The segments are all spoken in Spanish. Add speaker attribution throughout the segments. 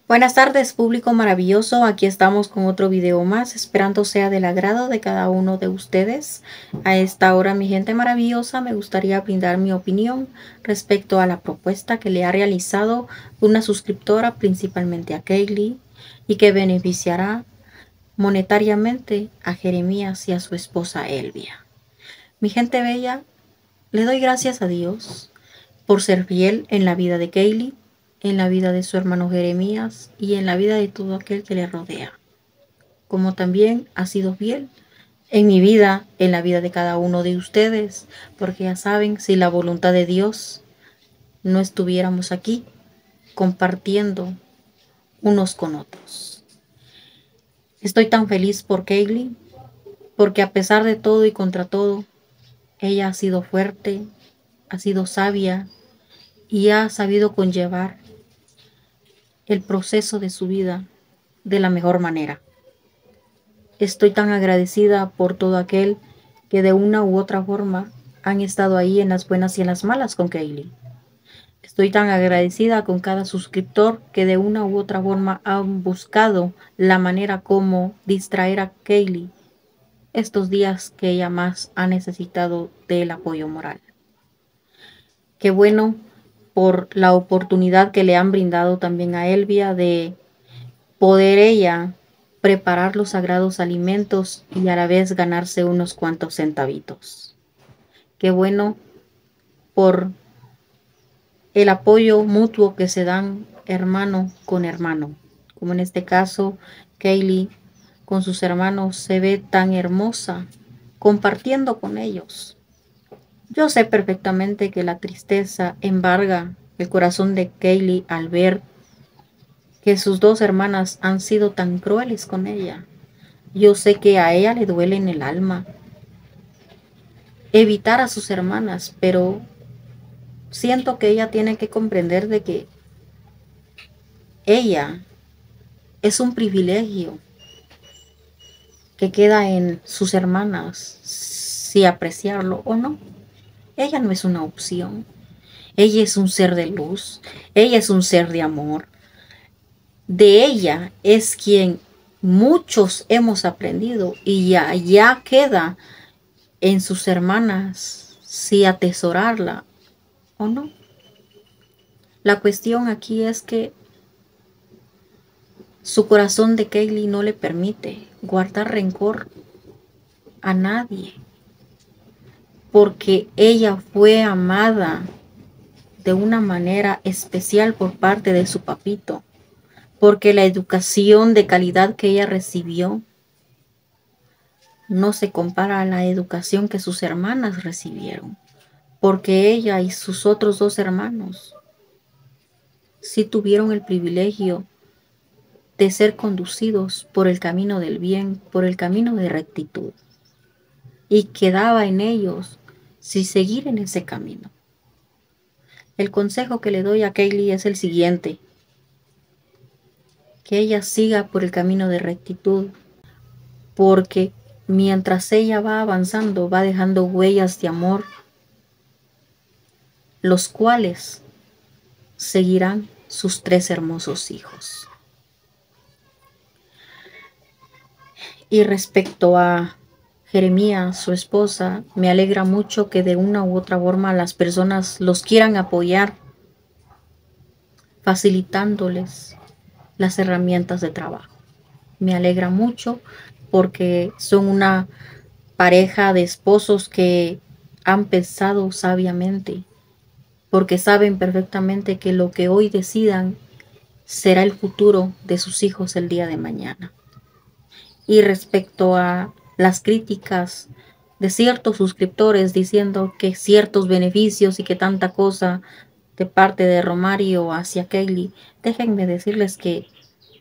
Speaker 1: Buenas tardes, público maravilloso. Aquí estamos con otro video más, esperando sea del agrado de cada uno de ustedes. A esta hora, mi gente maravillosa, me gustaría brindar mi opinión respecto a la propuesta que le ha realizado una suscriptora, principalmente a Kaylee, y que beneficiará monetariamente a Jeremías y a su esposa Elvia. Mi gente bella, le doy gracias a Dios por ser fiel en la vida de Kaylee, en la vida de su hermano Jeremías y en la vida de todo aquel que le rodea. Como también ha sido fiel en mi vida, en la vida de cada uno de ustedes, porque ya saben, si la voluntad de Dios no estuviéramos aquí compartiendo unos con otros. Estoy tan feliz por Kaylee, porque a pesar de todo y contra todo, ella ha sido fuerte, ha sido sabia y ha sabido conllevar el proceso de su vida de la mejor manera. Estoy tan agradecida por todo aquel que de una u otra forma han estado ahí en las buenas y en las malas con Kaylee. Estoy tan agradecida con cada suscriptor que de una u otra forma han buscado la manera como distraer a Kaylee estos días que ella más ha necesitado del apoyo moral. Qué bueno por la oportunidad que le han brindado también a Elvia de poder ella preparar los sagrados alimentos y a la vez ganarse unos cuantos centavitos. Qué bueno por el apoyo mutuo que se dan hermano con hermano, como en este caso Kaylee con sus hermanos se ve tan hermosa compartiendo con ellos. Yo sé perfectamente que la tristeza embarga el corazón de Kaylee al ver que sus dos hermanas han sido tan crueles con ella. Yo sé que a ella le duele en el alma evitar a sus hermanas, pero siento que ella tiene que comprender de que ella es un privilegio que queda en sus hermanas, si apreciarlo o no. Ella no es una opción. Ella es un ser de luz. Ella es un ser de amor. De ella es quien muchos hemos aprendido y ya queda en sus hermanas si atesorarla o no. La cuestión aquí es que su corazón de Kaylee no le permite guardar rencor a nadie, porque ella fue amada de una manera especial por parte de su papito, porque la educación de calidad que ella recibió no se compara a la educación que sus hermanas recibieron, porque ella y sus otros dos hermanos sí tuvieron el privilegio de ser conducidos por el camino del bien, por el camino de rectitud. Y quedaba en ellos si seguir en ese camino. El consejo que le doy a Kaylee es el siguiente: que ella siga por el camino de rectitud, porque mientras ella va avanzando, va dejando huellas de amor, los cuales seguirán sus tres hermosos hijos. Y respecto a Jeremías, su esposa, me alegra mucho que de una u otra forma las personas los quieran apoyar, facilitándoles las herramientas de trabajo. Me alegra mucho porque son una pareja de esposos que han pensado sabiamente, porque saben perfectamente que lo que hoy decidan será el futuro de sus hijos el día de mañana. Y respecto a las críticas de ciertos suscriptores diciendo que ciertos beneficios y que tanta cosa de parte de Romario hacia Kaylee, déjenme decirles que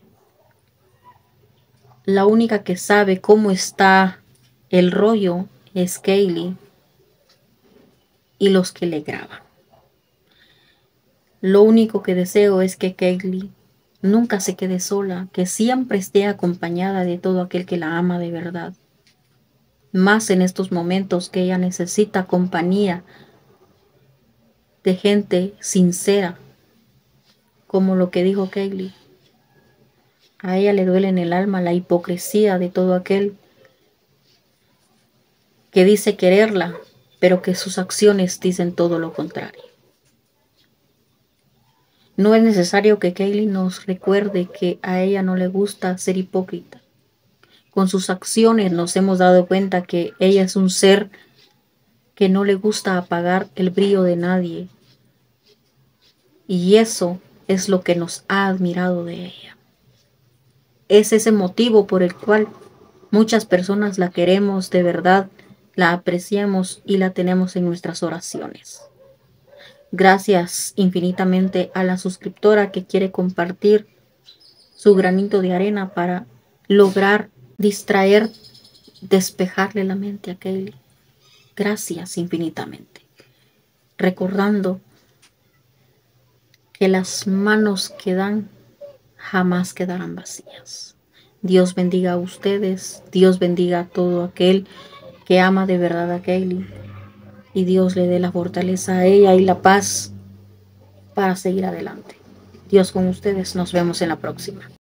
Speaker 1: la única que sabe cómo está el rollo es Kaylee y los que le graban. Lo único que deseo es que Kaylee nunca se quede sola, que siempre esté acompañada de todo aquel que la ama de verdad. Más en estos momentos que ella necesita compañía de gente sincera, como lo que dijo Kaylee. A ella le duele en el alma la hipocresía de todo aquel que dice quererla, pero que sus acciones dicen todo lo contrario. No es necesario que Kaylee nos recuerde que a ella no le gusta ser hipócrita. Con sus acciones nos hemos dado cuenta que ella es un ser que no le gusta apagar el brillo de nadie. Y eso es lo que nos ha admirado de ella. Es ese motivo por el cual muchas personas la queremos de verdad, la apreciamos y la tenemos en nuestras oraciones. Gracias infinitamente a la suscriptora que quiere compartir su granito de arena para lograr distraer, despejarle la mente a Kaylee. Gracias infinitamente. Recordando que las manos que dan jamás quedarán vacías. Dios bendiga a ustedes, Dios bendiga a todo aquel que ama de verdad a Kaylee y Dios le dé la fortaleza a ella y la paz para seguir adelante. Dios con ustedes, nos vemos en la próxima.